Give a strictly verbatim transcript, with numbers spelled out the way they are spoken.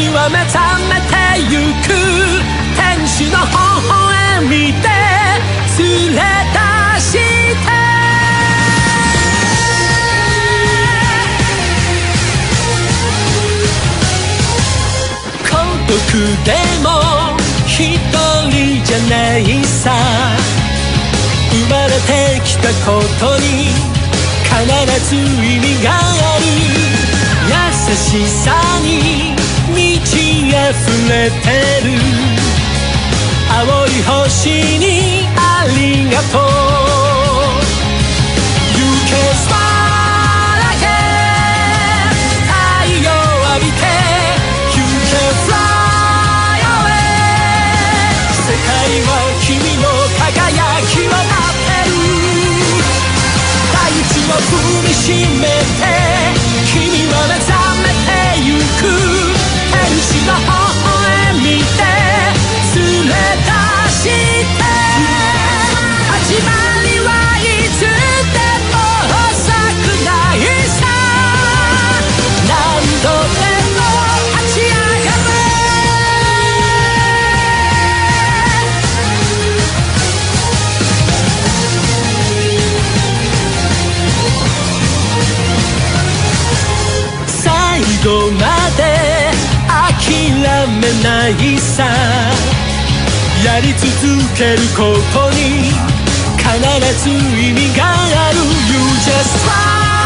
君は目覚めてゆく天使の微笑みで連れ出して孤独でも一人じゃないさ生まれてきたことに必ず意味がある優しさに満ち溢れてる青い星にありがとう You can smile again 太陽浴びて You can fly away 世界は君の輝きを待ってる大地を踏みしめて君は目覚めてゆく天使の微笑みで連れ出して始まりはいつでも遅くないさ何度でも立ち上がれ最後まで諦めないさやり続けることに必ず意味がある You just try